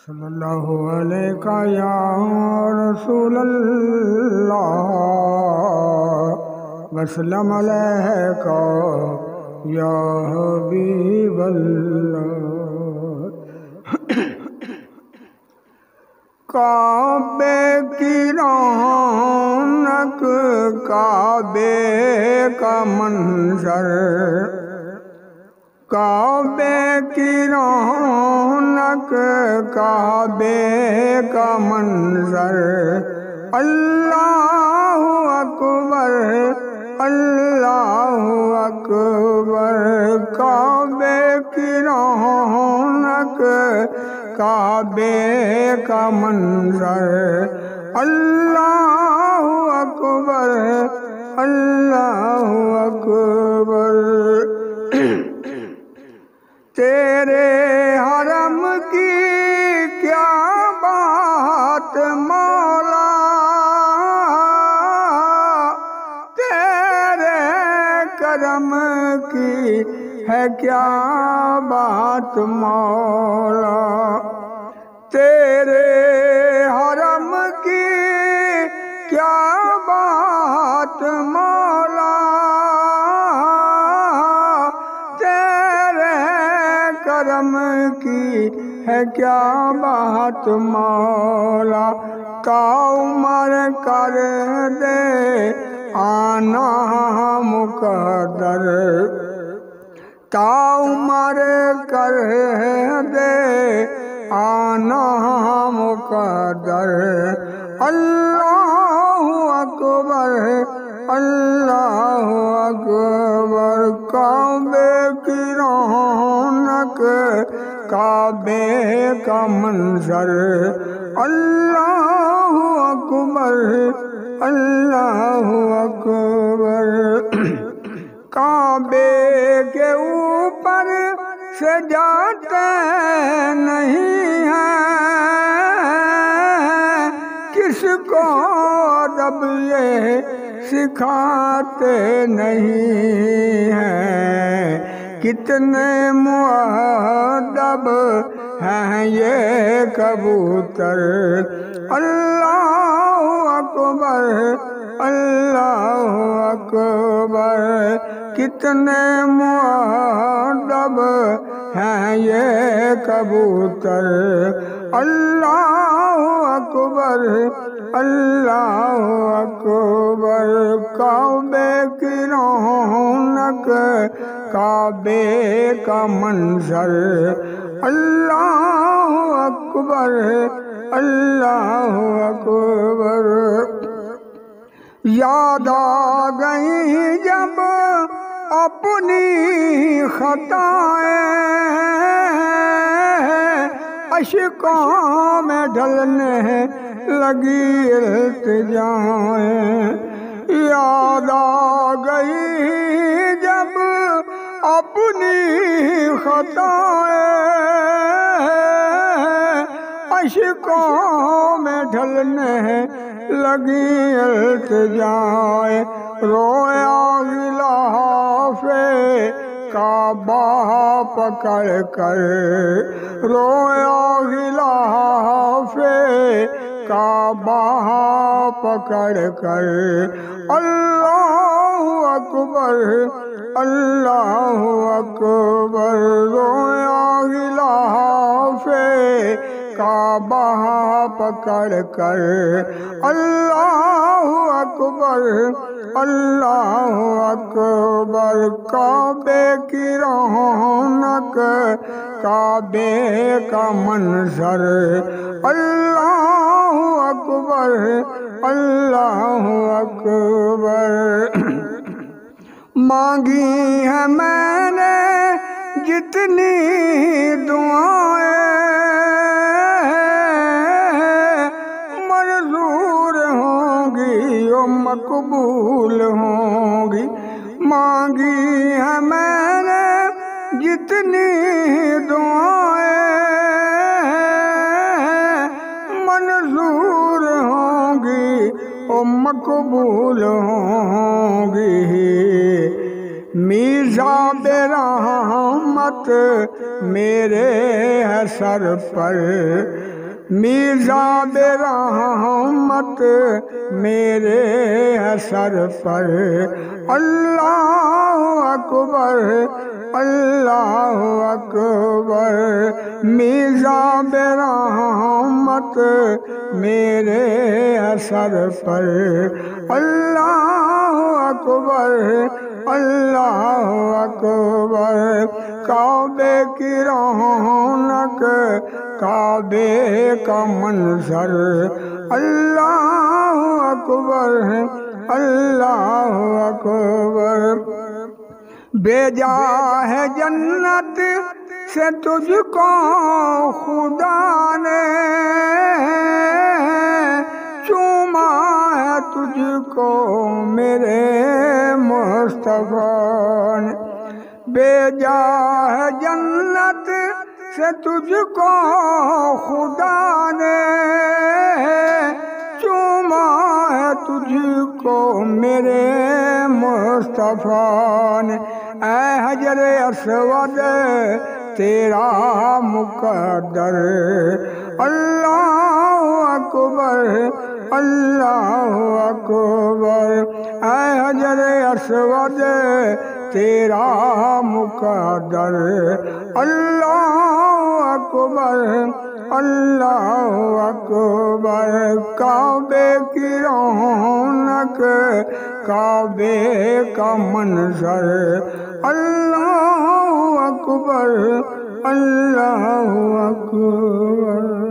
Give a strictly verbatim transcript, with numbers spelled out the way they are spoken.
صلی اللہ علیہ یا رسول اللہ وسلم علیہ یا حبیب اللہ۔ کعبے کی رونق کعبے کا منظر، کعبے کی رونق کعبے کا منظر، اللہ اکبر اللہ اکبر۔ کعبے کی رونق کعبے کا منظر، اللہ اکبر اللہ اکبر۔ تیرے حرم کی کیا بات مولا، تیرے کرم کی ہے کیا بات مولا، تیرے حرم کی کیا بات مولا، تیرے کرم کی ہے کیا بات مولا۔ تا عمر کر دے آنا مقدر، تا عمر کر دے آنا مقدر، اللہ اکبر اللہ اکبر۔ کعبے کی رونق کعبے کا منظر، اللہ اکبر اللہ اکبر۔ کعبے کے اوپر سے جاتے نہیں ہیں، کس کو ادب یہ سکھاتے نہیں ہیں، کتنے مؤدب ہیں یہ کبوتر، اللہ اکبر اللہ اکبر۔ کتنے مؤدب ہیں یہ کبوتر، اللہ اکبر اللہ اکبر۔ کعبے کی رونق کعبے کا منظر، اللہ اکبر اللہ اکبر۔ یاد آ گئی جب اپنی خطائیں، اشکوں میں ڈھلنے لگی التجائیں، یاد آ گئی جب اپنی خطائیں، اشکوں میں ڈھلنے لگی التجائیں، رویا غلاف کعبہ پکڑ کر، رویا غلاف کعبہ پکڑ کر، اللہ اکبر اللہ اکبر۔ رویا غلاف کعبہ پکڑ کر، اللہ اکبر اللہ اکبر۔ کعبے کی رونق کعبے کا منظر، اللہ اکبر اللہ اکبر۔ مانگی ہے میں نے جتنی دعائیں، منظور ہوں گی اور مقبول ہوں گی، مانگی ہے میں نے جتنی دعائیں، منظور ہوں گی اور مقبول ہوں گی۔ میزاب رحمت میرے ہے سر پر، میزاب رحمت میرے ہے سر پر، اللہ اکبر اللہ اکبر، میزاب رحمت میرے ہے سر پر، اللہ اکبر اللہ اکبر، کعبے کی رونق کعبے کا منظر، اللہ اکبر اللہ اکبر، بھیجا ہے جنت سے تجھ کو خدا نے، چوما ہے تجھ کو میرے مصطفیٰ نے، بھیجا ہے جنت سے تجھ کو خدا نے، چوما ہے تجھ کو میرے مصطفیٰ نے، اے حجر اسود تیرا مقدر، اللہ اکبر اللہ اکبر، اے حجر اسود تیرا مقدر، اللہ اکبر اللہ اکبر، کعبے کی رونق کعبے کا منظر، اللہ اکبر اللہ اکبر۔